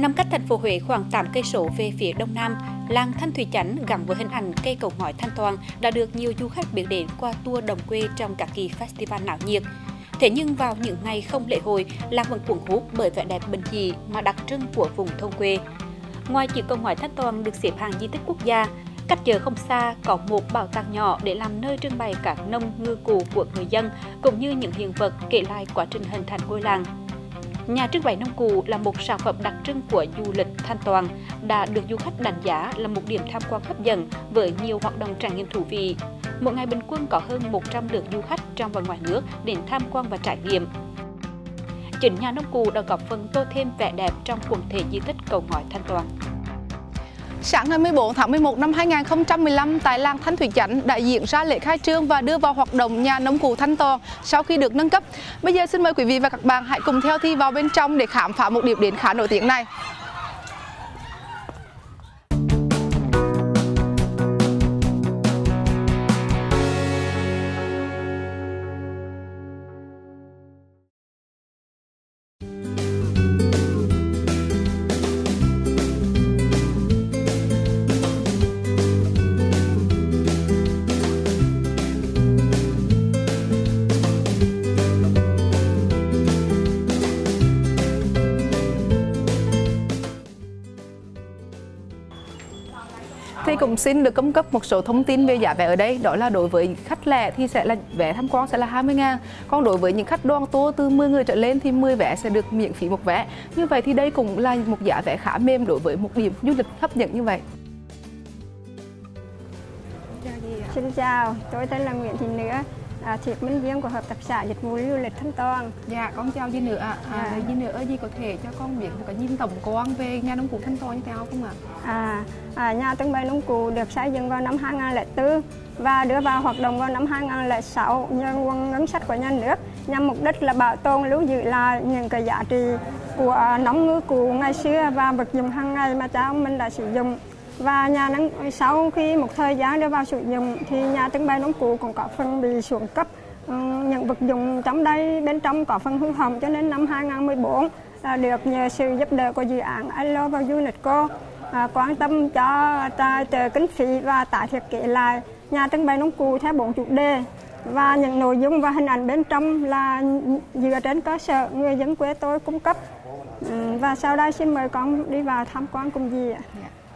Nằm cách thành phố Huế khoảng 8 cây số về phía đông nam, làng Thanh Thủy Chánh gắn với hình ảnh cây cầu ngói Thanh Toàn đã được nhiều du khách biết đến qua tour đồng quê trong các kỳ festival náo nhiệt. Thế nhưng vào những ngày không lễ hội, làng vẫn cuốn hút bởi vẻ đẹp bình dị mà đặc trưng của vùng thôn quê. Ngoài chiếc cầu ngói Thanh Toàn được xếp hạng di tích quốc gia, cách chợ không xa có một bảo tàng nhỏ để làm nơi trưng bày các nông ngư cụ của người dân, cũng như những hiện vật kể lại quá trình hình thành ngôi làng. Nhà trưng bày nông cụ là một sản phẩm đặc trưng của du lịch Thanh Toàn, đã được du khách đánh giá là một điểm tham quan hấp dẫn với nhiều hoạt động trải nghiệm thú vị. Mỗi ngày bình quân có hơn 100 lượt du khách trong và ngoài nước đến tham quan và trải nghiệm. Chính nhà nông cụ đã góp phần tô thêm vẻ đẹp trong quần thể di tích cầu ngói Thanh Toàn. Sáng ngày 14 tháng 11 năm 2015, tại làng Thanh Thủy Chánh đã diễn ra lễ khai trương và đưa vào hoạt động nhà nông cụ Thanh Toàn sau khi được nâng cấp. Bây giờ xin mời quý vị và các bạn hãy cùng theo Thi vào bên trong để khám phá một điểm đến khá nổi tiếng này. Thì cũng xin được cung cấp một số thông tin về giá vé ở đây. Đó là đối với khách lẻ thì sẽ là vé tham quan sẽ là 20.000. Còn đối với những khách đoàn tour từ 10 người trở lên thì 10 vé sẽ được miễn phí một vé. Như vậy thì đây cũng là một giá vé khá mềm đối với một điểm du lịch hấp dẫn như vậy. Xin chào, tôi tên là Nguyễn Thị Nữa, thiệp minh viên của Hợp tác xã Dịch vụ Du lịch Thanh Toàn. Dạ, con chào Di Nữa ạ. Di Nữa Di có thể cho con biết có nhìn tổng quan về nhà nông cụ Thanh Toàn như thế nào không ạ? Nhà trưng bày nông cụ được xây dựng vào năm 2004 và đưa vào hoạt động vào năm 2006 nhờ nguồn ngân sách của nhà nước, nhằm mục đích là bảo tồn lưu giữ lại những cái giá trị của nông ngư cụ ngày xưa và vật dụng hàng ngày mà cha ông mình đã sử dụng. Và sau khi một thời gian đưa vào sử dụng thì nhà trưng bày nông cụ cũng có phần bị xuống cấp, những vật dụng trong đây bên trong có phần hư hỏng, cho nên năm 2014 được nhờ sự giúp đỡ của dự án Alo vào UNESCO quan tâm cho tài trợ kinh phí và tái thiết kế lại nhà trưng bày nông cụ theo 4 chủ đề, và những nội dung và hình ảnh bên trong là dựa trên cơ sở người dân quê tôi cung cấp. Và sau đây xin mời con đi vào tham quan cùng dì ạ.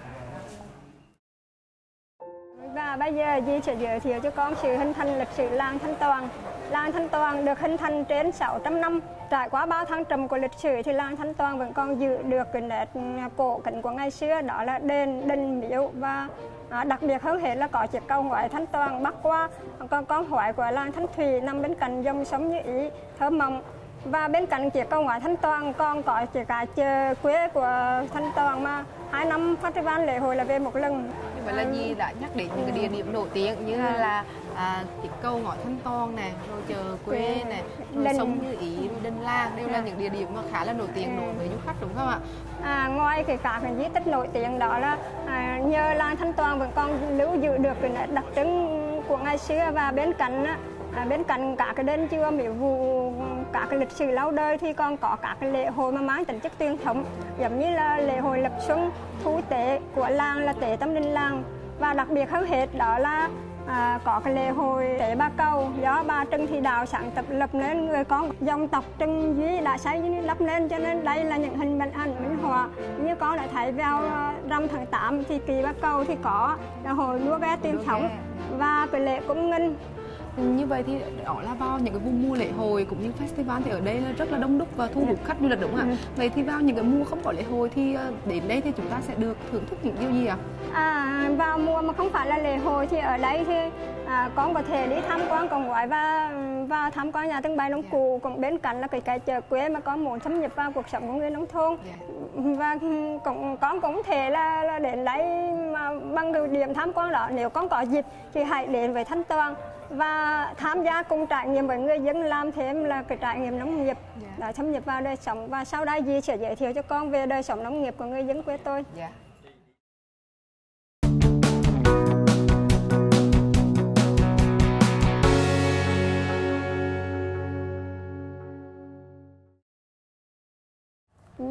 Và bây giờ dì sẽ giới thiệu cho con sự hình thành lịch sử làng Thanh Toàn. Làng Thanh Toàn được hình thành trên 600 năm. Trải qua 3 thăng trầm của lịch sử thì làng Thanh Toàn vẫn còn giữ được cái nét cổ kính của ngày xưa, đó là đền, đình, miếu, và đặc biệt hơn hết là có chiếc cầu ngói Thanh Toàn bắc qua con hoài của làng Thanh Thủy nằm bên cạnh dòng sông Như Ý thơ mộng. Và bên cạnh chiếc cầu ngói Thanh Toàn còn có chiếc cái chợ quê của Thanh Toàn mà 2 năm festival lễ hội là về một lần. Như vậy là Di đã nhắc đến những cái địa điểm nổi tiếng như là chiếc cầu ngói Thanh Toàn này, rồi chợ quê này, rồi sông Như Ý, rồi đình làng, đều là những địa điểm mà khá là nổi tiếng đối với du khách đúng không ạ? Ngoài cả cái di tích nổi tiếng đó là nhờ làng Thanh Toàn vẫn còn lưu giữ được cái nét đặc trưng của ngày xưa, và bên cạnh cả cái đền chùa miếu vụ, cả cái lịch sử lâu đời thì còn có các cái lễ hội mà mang tính chất truyền thống, giống như là lễ hội lập xuân, thu tế của làng là tế tâm linh làng, và đặc biệt hơn hết đó là có cái lễ hội tế Ba Cầu do bà Trần Thị Đào sáng tập lập nên, người con dòng tộc Trần Duy đã xây lập nên, cho nên đây là những hình ảnh minh họa. Như con đã thấy vào rằm tháng 8 thì kỳ Ba Cầu thì có là hội lúa ghe truyền thống và cái lễ cúng nghinh. Như vậy thì đó là vào những cái vùng mùa lễ hội cũng như festival thì ở đây là rất là đông đúc và thu hút khách du lịch đúng không ạ? Vậy thì vào những cái mùa không có lễ hội thì đến đây thì chúng ta sẽ được thưởng thức những điều gì ạ? Vào mùa mà không phải là lễ hội thì ở đây thì con có thể đi tham quan cầu ngói và tham quan nhà trưng bày nông cụ, cũng bên cạnh là cái chợ quê mà con muốn thâm nhập vào cuộc sống của người nông thôn. Và con cũng thể là đến đây mà bằng cái điểm tham quan đó, nếu con có dịp thì hãy đến với Thanh Toàn và tham gia cùng trải nghiệm với người dân, làm thêm là cái trải nghiệm nông nghiệp đã thâm nhập vào đời sống. Và sau đây dì sẽ giới thiệu cho con về đời sống nông nghiệp của người dân quê tôi.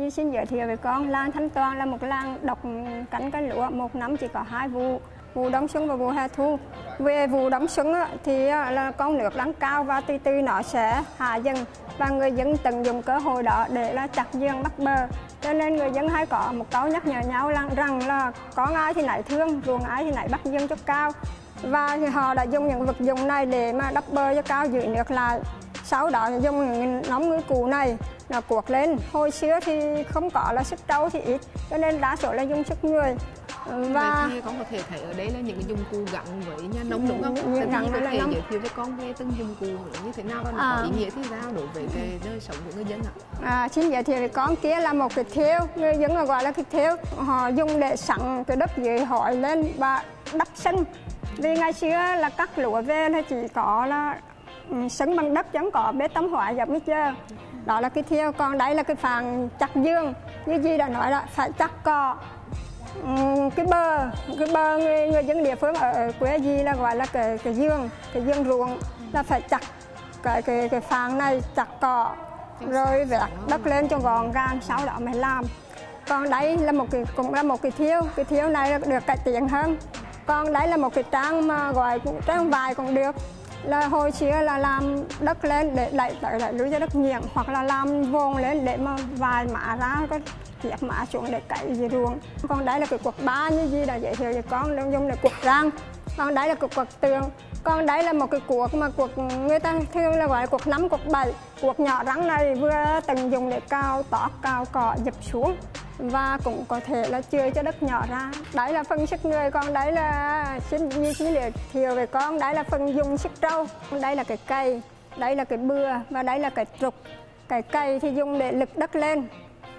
Như xin giới thiệu với con, làng Thanh Toàn là một làng độc cánh cây lúa, một năm chỉ có 2 vụ, vụ đông xuân và vụ hè thu. Về vụ đông xuân thì là con nước đang cao và từ từ nó sẽ hạ dần, và người dân tận dụng cơ hội đó để là chặt giường bắt bờ. Cho nên người dân hay có một câu nhắc nhở nhau rằng là con ai thì nấy thương, ruộng ai thì nấy bắt giường cho cao. Và thì họ đã dùng những vật dụng này để mà đắp bờ cho cao giữ nước lại. Sau đó dùng những nóng ngư cụ này là cuột lên. Hồi xưa thì không có là sức trâu thì ít, cho nên đa số là dùng sức người. Và vậy thì con có thể thấy ở đây là những cái dụng cụ gắn với nhà nông đúng không? Thì có thể giới thiệu với con về từng dụng cụ như thế nào và nó có ý nghĩa thế nào đối với cái đời sống của người dân ạ? Xin giới thiệu với con, kia là một cái thêu, người dân gọi là cái thêu. Họ dùng để sẵn cái đất dưới hỏi lên và đắp sân. Vì ngày xưa là cắt lúa về thì chỉ có là sân bằng đất, chẳng có bê tông hóa giống như giờ. Đó là cái thêu. Còn đây là cái phàn chặt giường, như gì đã nói là phải chặt cỏ. Cái bờ người dân địa phương ở quê gì là gọi là cái giường ruộng, là phải chặt cái phàn này, chặt cỏ rồi vẹt đất lên cho gọn gàng, sau đó mới làm. Còn đây là cũng là một cái thêu này được cải tiến hơn. Còn đấy là một cái trang mà gọi trang vải cũng được, là hồi xưa là làm đất lên để đẩy lưới cho đất nhiễm, hoặc là làm vồn lên để mà vài mã ra có chiếc mã xuống để cày gì ruộng. Còn đấy là cái cuộc ba như gì đã giới thiệu cho con, dùng để cuộc rang. Còn đấy là cuộc tường. Còn đấy là một cái cuộc mà người ta thường là gọi là cuộc 5, cuộc 7. Cuộc nhỏ rắn này vừa tận dụng để cao tọt, cao cỏ dập xuống, và cũng có thể là chươi cho đất nhỏ ra. Đấy là phần sức người. Còn đấy là như chỉ để thiệu về con, đấy là phần dùng sức trâu. Đây là cái cây, đây là cái bừa, và đây là cái trục. Cái cây thì dùng để lực đất lên,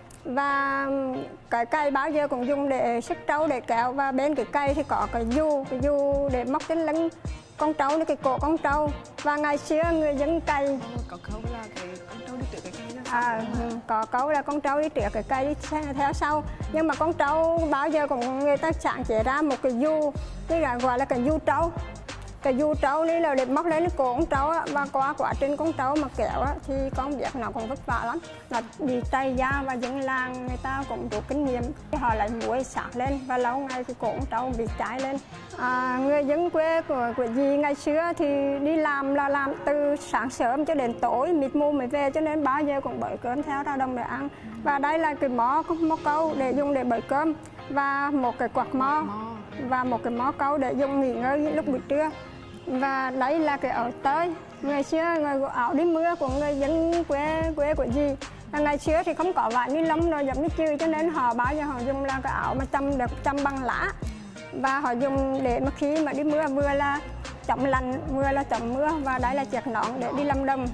và cái cây bao giờ cũng dùng để sức trâu để kéo. Và bên cái cây thì có cái du để móc trên lưng con trâu, cái cổ con trâu. Và ngày xưa người dân cày có câu là cái con trâu đi trước cái cây đó. Có câu là con trâu đi trước cái cây đi theo sau. Nhưng mà con trâu bao giờ cũng người ta sáng chế ra một cái du, cái gọi là cái du trâu. Cái du trâu này là để móc lên cái cổ con trâu á, và qua quá trình con trâu mà kéo á, thì con biết nó cũng vất vả lắm, nó bị trầy da, và dân làng người ta cũng rút kinh nghiệm, họ lại muối sạc lên và lâu ngày thì cổ con trâu bị cháy lên. Người dân quê của dì ngày xưa thì đi làm là làm từ sáng sớm cho đến tối mịt mù mới về, cho nên bao giờ cũng bới cơm theo ra đồng để ăn. Và đây là cái mó câu để dùng để bới cơm, và một cái quạt mó và một cái mó câu để dùng nghỉ ngơi lúc buổi trưa. Và đấy là cái áo tơi. Ngày xưa áo đi mưa của người dân quê của dì. Ngày xưa thì không có vải ni lông rồi giống như chư, cho nên họ bao giờ họ dùng là cái áo mà chăm bằng lá. Và họ dùng để mà khi mà đi mưa vừa là chống lạnh, vừa là chống mưa. Và đấy là chiếc nón để đi làm đồng.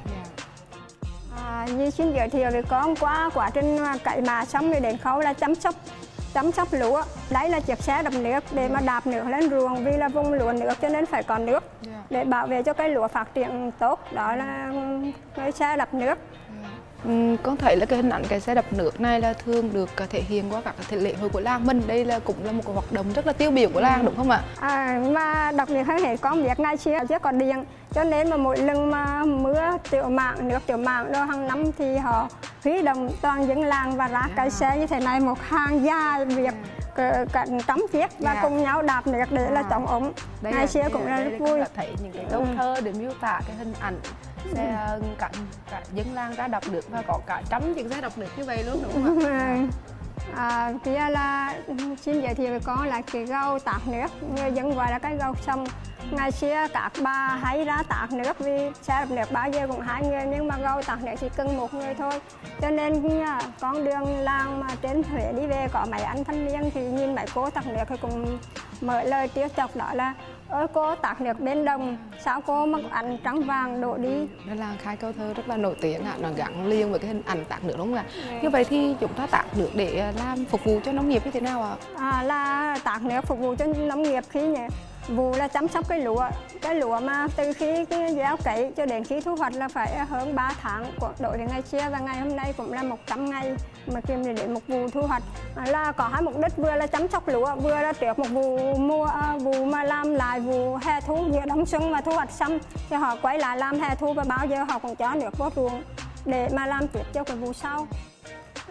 Như xin giới thiệu với con, qua quá trình cày mạ xong rồi đến khâu là chăm sóc lúa. Đấy là chiếc xe đập nước để mà đạp nước lên ruộng, vì là vùng lúa nước cho nên phải có nước để bảo vệ cho cây lúa phát triển tốt. Đó là cái xe đập nước. Con thấy là cái hình ảnh cái xe đập nước này là thường được thể hiện qua các thể lễ hội của làng mình. Đây là cũng là một hoạt động rất là tiêu biểu của làng đúng không ạ? Mà đặc biệt hơn hết con biết ngày xưa chưa có điện, cho nên mà mỗi lần mà mưa nước tiểu mảng rồi hàng năm thì họ huy động toàn dân làng và ra cái xe như thế này, một hàng dài việc cạnh tắm chiếc và cùng nhau đạp nước để là chống ống. Ngày xưa cũng là rất vui. Thấy những cái câu thơ để miêu tả cái hình ảnh xe cả dân làng ra đập nước, và có cả trăm chiếc xe đập nước như vậy luôn đúng không ạ? Kia là xin giới thiệu với con là cái gầu tạt nước, người dân gọi là cái gầu sông. Ngày xưa các bà hay ra tạt nước, vì xe đập nước bao giờ cũng 2 người, nhưng mà gầu tạt nước chỉ cần 1 người thôi. Cho nên con đường làng mà trên Huế đi về có mấy anh thanh niên thì nhìn mấy cô tạt nước thì cũng mở lời trêu chọc, đó là ôi cô tạt nước bên đồng, sao cô mặc ảnh trắng vàng đổ đi. Đây là hai câu thơ rất là nổi tiếng, nó gắn liền với cái hình ảnh tạt nước đúng không ạ? Như vậy thì chúng ta tạt nước để làm phục vụ cho nông nghiệp như thế nào ạ? Là tạt nước phục vụ cho nông nghiệp khi nhỉ? Vụ là chăm sóc cái lúa mà từ khi cái gieo cấy cho đến khi thu hoạch là phải hơn 3 tháng đối với ngày xưa, và ngày hôm nay cũng là 100 ngày mà kiếm đến một vụ thu hoạch. Là có 2 mục đích, vừa là chăm sóc lúa, vừa là trước một vụ mà làm lại vụ hè thu, giữa đông xuân mà thu hoạch xong thì họ quay lại làm hè thu, và bao giờ họ cũng cho nước vô ruộng để mà làm tiếp cho cái vụ sau.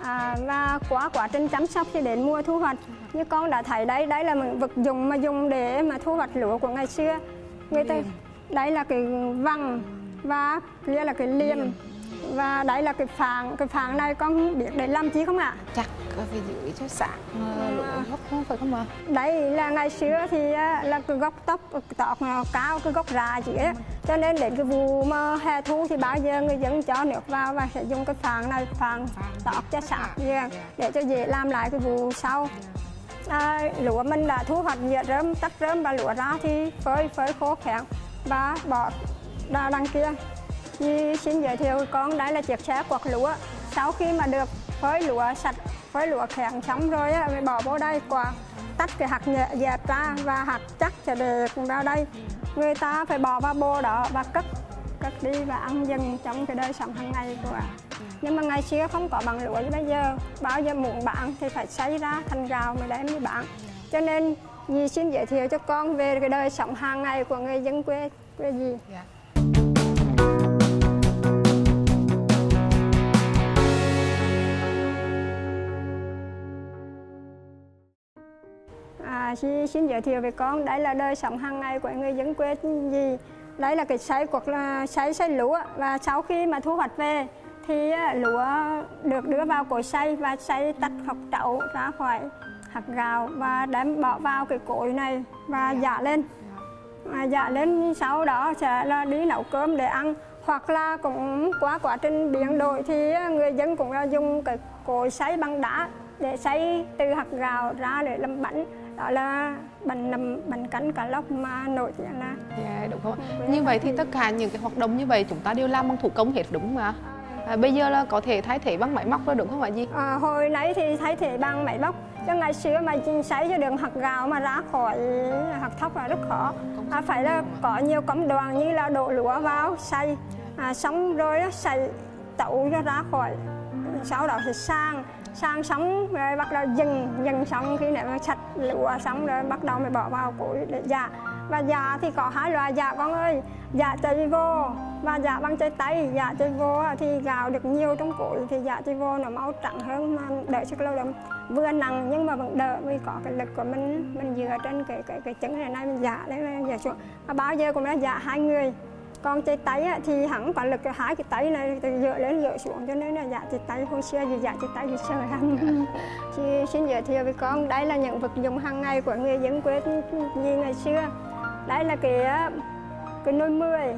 Và qua quá trình chăm sóc thì đến mùa thu hoạch như con đã thấy đấy, đấy là một vật dụng mà dùng để mà thu hoạch lúa của ngày xưa. Người ta đấy là cái vằng và kia là cái liềm và đấy là cái phạng này con biết để làm chi không ạ? Chắc phải giữ cho sạch lúa gốc không phải không ạ? Đấy là ngày xưa thì là cái gốc tóc cao, cái gốc rạ chứ ấy. Cho nên đến cái vụ mà hè thu thì bao giờ người dân cho nước vào và sẽ dùng cái phạng này, phạng tóc cho sạch để cho dễ làm lại cái vụ sau. Lúa mình đã thu hoạch dĩa rơm, tách rơm và lúa ra thì phơi khô khéo và bỏ ra đằng kia. Thì xin giới thiệu con đây là chiếc xe quật lúa. Sau khi mà được phơi lúa sạch, phơi lúa khéo xong rồi mới bỏ vô đây quạt, tách cái hạt nhẹ dẹp ra và hạt chắc sẽ để vào đây. Người ta phải bỏ vào bô đó và cất đi và ăn dần trong cái đời sống hàng ngày của. Nhưng mà ngày xưa không có bằng lúa như bây giờ, bao giờ muốn bán thì phải xay ra thành gạo mới đem đi bán. Cho nên dì xin giới thiệu cho con về cái đời sống hàng ngày của người dân quê dì. Xin giới thiệu với con, đây là đời sống hàng ngày của người dân quê gì. Đây là cái sấy hoặc là sấy lúa và sau khi mà thu hoạch về thì lúa được đưa vào cối xay và xay tách hộc trậu ra khỏi hạt gạo và đem bỏ vào cái cối này và dạ lên. Dạ lên sau đó sẽ là đi nấu cơm để ăn, hoặc là cũng qua quá trình biến đổi thì người dân cũng dùng cái cối xay bằng đá để xay từ hạt gạo ra để làm bánh. Đó là bánh canh cá lóc mà nổi tiếng là. Dạ đúng không? Như vậy thì tất cả những cái hoạt động như vậy chúng ta đều làm bằng thủ công hết đúng không ạ? Bây giờ là có thể thay thế bằng máy móc rồi đúng không ạ gì? Hồi nãy thì thay thế bằng máy móc, chứ ngày xưa mà xay cho đường hạt gạo mà ra khỏi hạt thóc là rất khó. Phải là có nhiều công đoạn như là đổ lúa vào xay, xong rồi xay tẩu cho ra khỏi, sau đó thì sang xong rồi bắt đầu dần xong khi nào sạch lúa xong rồi bắt đầu mới bỏ vào cối để dạ. Và dạ thì có hai loại dạ con ơi, dạ chày vô và dạ bằng chày tay. Dạ chày vô thì gạo được nhiều trong cối thì dạ chày vô nó màu trắng hơn mà đỡ sức lao động, vừa nặng nhưng mà vẫn đỡ vì có cái lực của mình dựa trên cái trứng này mình dạ đấy mình dạ xuống. Và bao giờ cũng đã dạ hai người. Còn chày tay thì hẳn có lực hai cái tay này từ dựa lên dựa xuống, cho nên là dạ chày tay hồi xưa thì dạ chày tay thì sợ lắm. Chị xin giới thiệu với con, đây là những vật dụng hàng ngày của người dân quê như ngày xưa. Đây là cái nồi mười,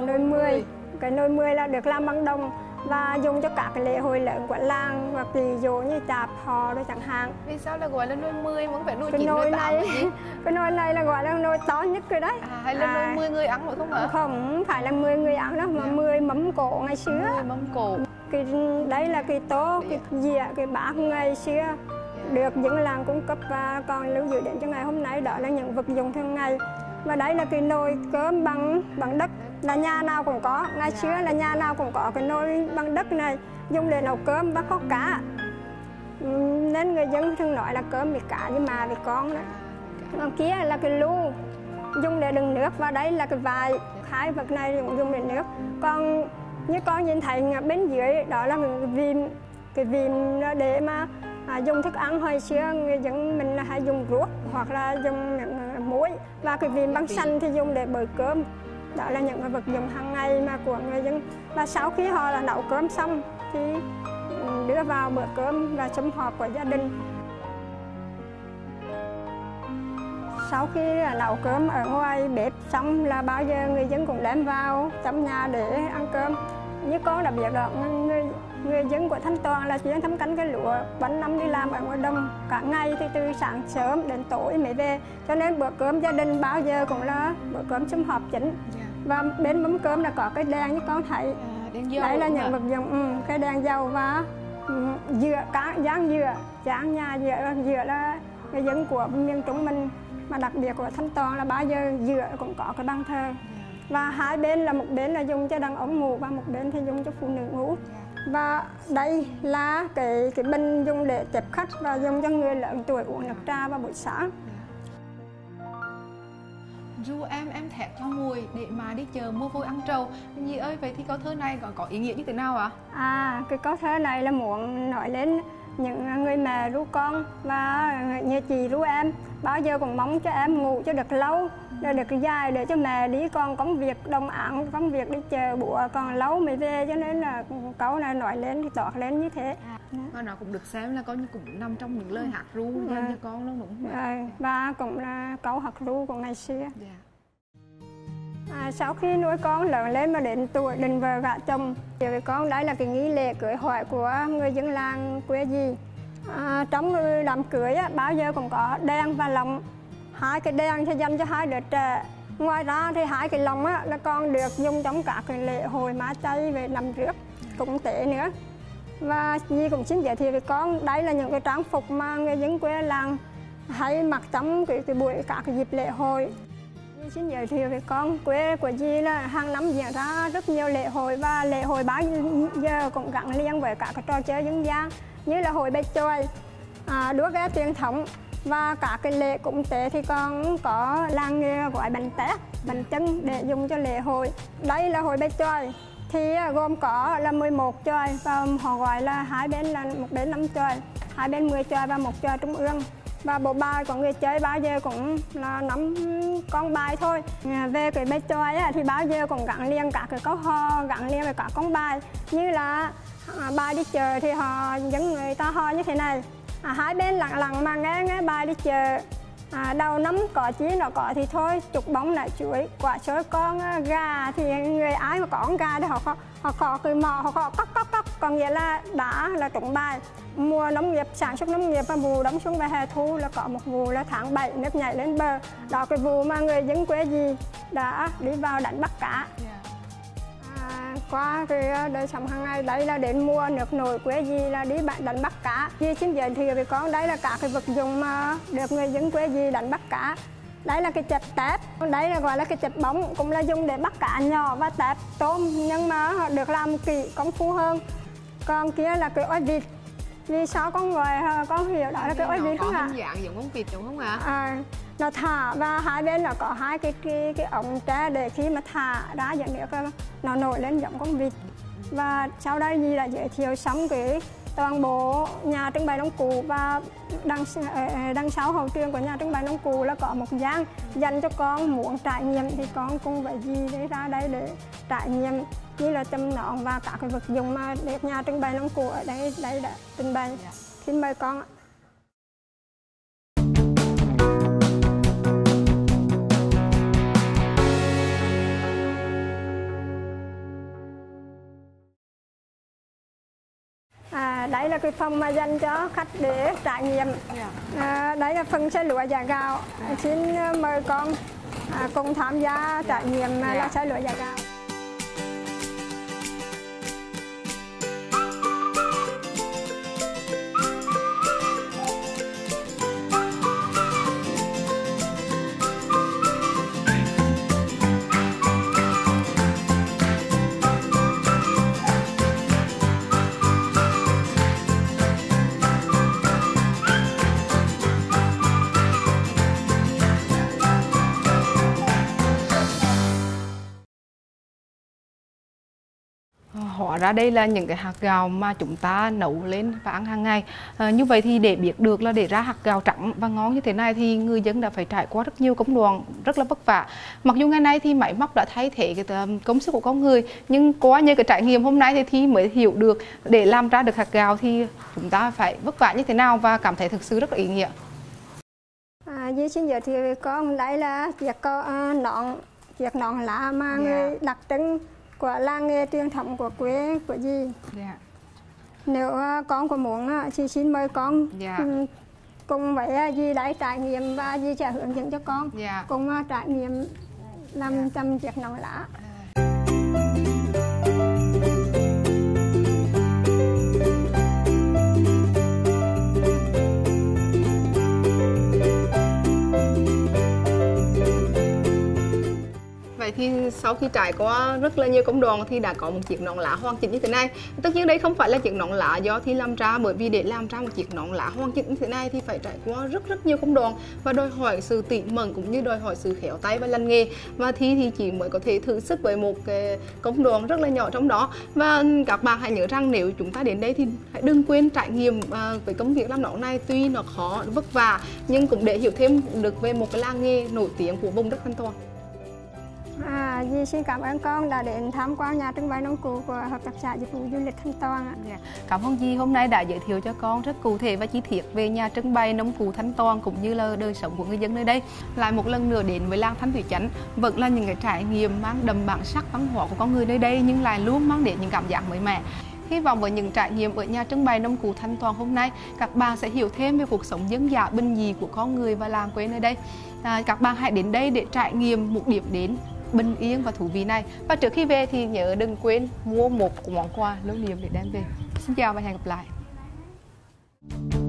cái nồi mười là được làm bằng đồng và dùng cho các cái lễ hội lớn của làng, và ví dụ như chạp hò rồi chẳng hạn. Vì sao là gọi là nồi 10 mà không phải nồi 9 cái nồi này cái nồi này là gọi là nồi to nhất rồi đấy. Hay là nồi 10 người ăn phải không ạ? Không phải là 10 người ăn đâu mà 10 mâm cỗ ngày xưa. 10 mâm cỗ. Đây là cái tô, cái dĩa, cái bát ngày xưa được dân làng cung cấp và còn lưu giữ đến cho ngày hôm nay. Đó là những vật dụng thường ngày. Và đây là cái nồi cơm bằng đất, là nhà nào cũng có. Ngày xưa là nhà nào cũng có cái nồi bằng đất này dùng để nấu cơm và kho cá. Nên người dân thường nói là cơm bị cá với mà với con đó. Còn kia là cái lu dùng để đựng nước, và đây là cái vải, hai vật này dùng để nước. Còn như con nhìn thấy bên dưới đó là cái vìm để mà dùng thức ăn. Hồi xưa người dân mình là hay dùng ruốc hoặc là dùng muối, và cái vìm băng xanh thì dùng để bới cơm. Đó là những vật dụng hàng ngày mà của người dân. Và sau khi họ là nấu cơm xong thì đưa vào bữa cơm và sum họp của gia đình. Sau khi là nấu cơm ở ngoài bếp xong là bao giờ người dân cũng đem vào trong nhà để ăn cơm. Như con đã biết đó, người dân của Thanh Toàn là chuyên thăm canh cái lúa, quanh năm đi làm ở ngoài đồng cả ngày, thì từ sáng sớm đến tối mới về. Cho nên bữa cơm gia đình bao giờ cũng là bữa cơm sum họp chính. Và bên mâm cơm là có cái đèn như con thấy. Đấy là những vật dụng, cái đèn dầu và dừa, dán nhà dừa là người dân của miền Trung mình, mà đặc biệt của Thanh Toàn là bao giờ dừa cũng có cái bàn thờ. Và hai bên là một bên là dùng cho đàn ông ngủ và một bên thì dùng cho phụ nữ ngủ. Và đây là cái bình dùng để tiếp khách và dùng cho người lớn tuổi uống nước trà vào buổi sáng. ru em thẹt cho mùi để mà đi chờ mua vôi ăn trầu. Nhi ơi, vậy thì câu thơ này có ý nghĩa như thế nào ạ? Cái câu thơ này là muốn nói lên những người mẹ ru con và như chị ru em, bao giờ cũng mong cho em ngủ cho được lâu, được dài để cho mẹ đi còn công việc đồng áng, công việc đi chờ bữa còn lâu mới về, cho nên là câu này nói lên thì toát lên như thế. Và nó cũng được xem là coi như cũng nằm trong những lời hát ru dành cho con luôn, đúng không? Và cũng là câu hát ru của ngày xưa. Sau khi nuôi con lớn lên mà đến tuổi định vợ gả chồng thì với con, đấy là cái nghi lễ cưới hỏi của người dân làng quê Dì. Trong đám cưới bao giờ cũng có đèn và lồng, hai cái đèn thì dành cho hai đứa trẻ. Ngoài ra thì hai cái lồng là con được dùng trong các cái lễ hội má chay về làm rước cũng tế nữa. Và Dì cũng xin giới thiệu với con, đây là những cái trang phục mà người dân quê làng hay mặc trong cái buổi các cái dịp lễ hội. Dì xin giới thiệu với con, quê của Dì là hàng năm diễn ra rất nhiều lễ hội, và lễ hội bao giờ cũng gắn liền với các cái trò chơi dân gian như là hội bơi trôi, đua ghe truyền thống, và các cái lễ cúng tế thì còn có làng nghề gói bánh tét, bánh chưng để dùng cho lễ hội. Đây là hội bơi trôi thì gồm có là 11 chòi và họ gọi là hai bên là một bên 5 chòi, hai bên 10 chòi và một chòi trung ương. Và bộ bài của người chơi bao giờ cũng là 5 con bài thôi. Về cái bơi trôi thì bao giờ cũng gắn liền cả cái câu hò, gắn liền với cả con bài, như là bài đi chờ thì họ dẫn người ta hò như thế này. Hai bên lặng lặng mà nghe bài đi chờ. Đầu năm có chí nó có thì thôi, chục bóng lại chuối, quả xôi con gà thì người ai mà có con gà thì họ có cười mò, họ có cóc, còn nghĩa là đã là trúng bài. Mùa nông nghiệp, sản xuất nông nghiệp và vụ đông xuân và hè thu là có một vụ là tháng 7 nước nhảy lên bờ. Đó cái vụ mà người dân quê Dì đã đi vào đánh bắt cá. Qua cái đời sống hàng ngày, đây là đến mùa nước nổi quê Dì là đi đánh bắt cá. Dì xin giới thiệu với con, đây là cả cái vật dụng mà được người dân quê Dì đánh bắt cá. Đây là cái chẹp tép, đây là gọi là cái chẹp bóng, cũng là dùng để bắt cá nhỏ và tép tôm, nhưng mà được làm kỹ công phu hơn. Còn kia là cái oai vịt. Vì sao con người con hiểu đó là cái oai vịt không ạ? Hình dạng giống con vịt đúng không ạ? Nó thả và hai bên là có hai cái ống tre để khi mà thả ra dẫn nước nó nổi lên giống con vịt. Và sau đây Dì đã giới thiệu xong cái toàn bộ nhà trưng bày nông cụ, và đằng sau hậu trường của nhà trưng bày nông cụ là có một gian dành cho con muốn trải nghiệm thì con cùng với Dì để ra đây để trải nghiệm, như là châm nón và các cái vật dụng mà được nhà trưng bày nông cụ ở đây đã trình bày. Xin mời con ạ. Đây là cái phòng mà dành cho khách để trải nghiệm. Đây là phần xe lúa giả gạo. Xin mời con cùng tham gia trải nghiệm là xe lúa giả gạo. Hóa ra đây là những cái hạt gạo mà chúng ta nấu lên và ăn hàng ngày. Như vậy thì để biết được là để ra hạt gạo trắng và ngon như thế này thì người dân đã phải trải qua rất nhiều công đoạn rất là vất vả. Mặc dù ngày nay thì máy móc đã thay thế cái công sức của con người, nhưng qua như cái trải nghiệm hôm nay thì Thi mới hiểu được để làm ra được hạt gạo thì chúng ta phải vất vả như thế nào và cảm thấy thực sự rất là ý nghĩa. Dì xin giới thiệu với con, đây là chiếc nón lá mà người đặc trưng của làng nghề truyền thống của quê của Dì. Nếu con có muốn chị xin mời con cùng với Dì đấy trải nghiệm và Dì sẽ hướng dẫn cho con cùng trải nghiệm làm chăm chiếc nón lá. Vậy thì sau khi trải qua rất là nhiều công đoạn thì đã có một chiếc nón lá hoàn chỉnh như thế này. Tất nhiên đây không phải là chiếc nón lá do Thi làm ra, bởi vì để làm ra một chiếc nón lá hoàn chỉnh như thế này thì phải trải qua rất nhiều công đoạn và đòi hỏi sự tỉ mẩn cũng như đòi hỏi sự khéo tay và lành nghề. Và Thi thì chỉ mới có thể thử sức với một cái công đoạn rất là nhỏ trong đó. Và các bạn hãy nhớ rằng nếu chúng ta đến đây thì hãy đừng quên trải nghiệm với công việc làm nón này. Tuy nó khó, vất vả nhưng cũng để hiểu thêm được về một cái làng nghề nổi tiếng của vùng đất Thanh Toàn. Dì xin cảm ơn con đã đến tham quan nhà trưng bày nông cụ của Hợp tác xã Dịch vụ Du lịch Thanh Toàn. Cảm ơn dì hôm nay đã giới thiệu cho con rất cụ thể và chi tiết về nhà trưng bày nông cụ Thanh Toàn cũng như là đời sống của người dân nơi đây. Lại một lần nữa đến với làng Thanh Thủy Chánh vẫn là những cái trải nghiệm mang đậm bản sắc văn hóa của con người nơi đây nhưng lại luôn mang đến những cảm giác mới mẻ. Hy vọng với những trải nghiệm ở nhà trưng bày nông cụ Thanh Toàn hôm nay, các bạn sẽ hiểu thêm về cuộc sống dân dã bình dị của con người và làng quê nơi đây. Các bạn hãy đến đây để trải nghiệm một điểm đến bình yên và thú vị này. Và trước khi về thì nhớ đừng quên mua một món quà lưu niệm để đem về. Xin chào và hẹn gặp lại.